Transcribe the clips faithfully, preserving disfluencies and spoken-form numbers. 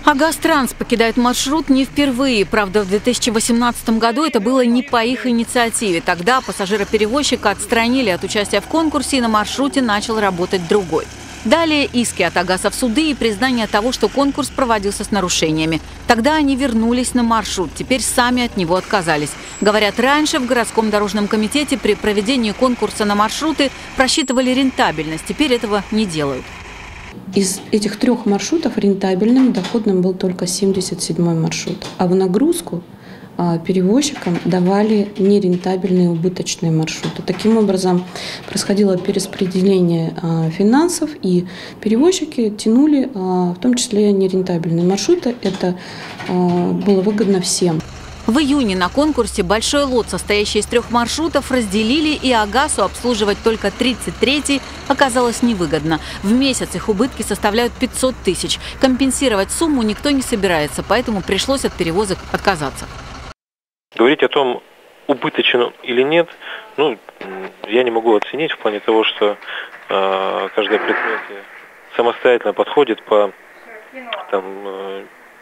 Агастранс покидает маршрут не впервые. Правда, в две тысячи восемнадцатом году это было не по их инициативе. Тогда пассажира-перевозчика отстранили от участия в конкурсе, и на маршруте начал работать другой. Далее иски от Агаса в суды и признание того, что конкурс проводился с нарушениями. Тогда они вернулись на маршрут, теперь сами от него отказались. Говорят, раньше в городском дорожном комитете при проведении конкурса на маршруты просчитывали рентабельность, теперь этого не делают. Из этих трех маршрутов рентабельным, доходным был только семьдесят седьмой маршрут. А в нагрузку перевозчикам давали нерентабельные убыточные маршруты. Таким образом, происходило перераспределение финансов, и перевозчики тянули в том числе нерентабельные маршруты. Это было выгодно всем. В июне на конкурсе большой лот, состоящий из трех маршрутов, разделили, и Агасу обслуживать только тридцать третий оказалось невыгодно. В месяц их убытки составляют пятьсот тысяч. Компенсировать сумму никто не собирается, поэтому пришлось от перевозок отказаться. Говорить о том, убыточен он или нет, ну, я не могу оценить в плане того, что э, каждое предприятие самостоятельно подходит по там, э,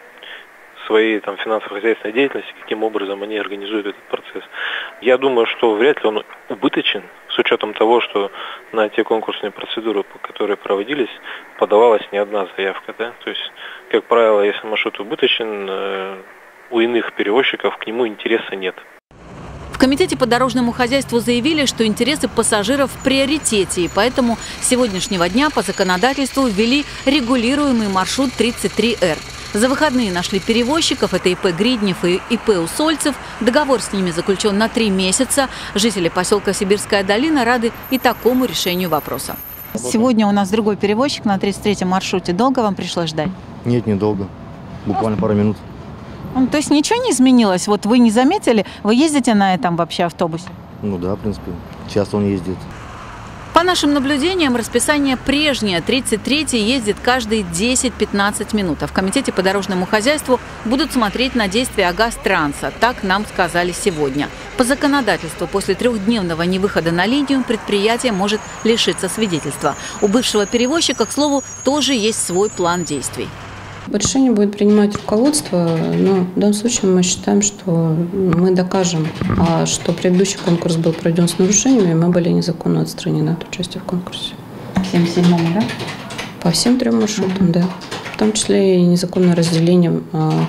своей там, финансово-хозяйственной деятельности, каким образом они организуют этот процесс. Я думаю, что вряд ли он убыточен, с учетом того, что на те конкурсные процедуры, которые проводились, подавалась не одна заявка. Да? То есть, как правило, если маршрут убыточен, э, у иных перевозчиков к нему интереса нет. В комитете по дорожному хозяйству заявили, что интересы пассажиров в приоритете, и поэтому с сегодняшнего дня по законодательству ввели регулируемый маршрут тридцать три эр. За выходные нашли перевозчиков, это ИП Гриднев и ИП Усольцев. Договор с ними заключен на три месяца. Жители поселка Сибирская долина рады и такому решению вопроса. Сегодня у нас другой перевозчик на тридцать третьем маршруте. Долго вам пришлось ждать? Нет, недолго. Буквально пару минут. Ну, то есть ничего не изменилось? Вот вы не заметили? Вы ездите на этом вообще автобусе? Ну да, в принципе. Часто он ездит. По нашим наблюдениям, расписание прежнее. тридцать третий ездит каждые десять-пятнадцать минут. А в комитете по дорожному хозяйству будут смотреть на действия Агастранса. Так нам сказали сегодня. По законодательству, после трехдневного невыхода на линию предприятие может лишиться свидетельства. У бывшего перевозчика, к слову, тоже есть свой план действий. Решение будет принимать руководство, но в данном случае мы считаем, что мы докажем, что предыдущий конкурс был проведен с нарушениями, и мы были незаконно отстранены от участия в конкурсе. По всем седьмому, да? По всем трем маршрутам, да. В том числе и незаконное разделение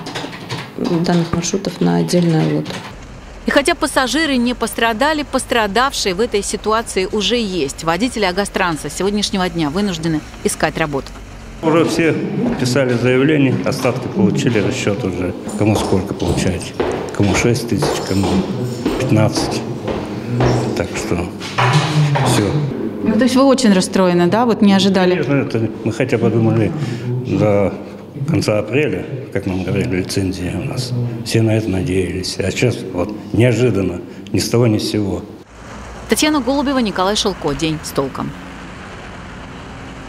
данных маршрутов на отдельные лоты. И хотя пассажиры не пострадали, пострадавшие в этой ситуации уже есть. Водители Агастранса с сегодняшнего дня вынуждены искать работу. Уже все писали заявление, остатки получили, расчет уже, кому сколько получаете. Кому шесть тысяч, кому пятнадцать. Так что все. Ну, то есть вы очень расстроены, да? Вот не ожидали? Конечно, это мы хотя бы думали до конца апреля, как нам говорили, лицензия у нас. Все на это надеялись. А сейчас вот неожиданно, ни с того ни с сего. Татьяна Голубева, Николай Шелко. День с толком.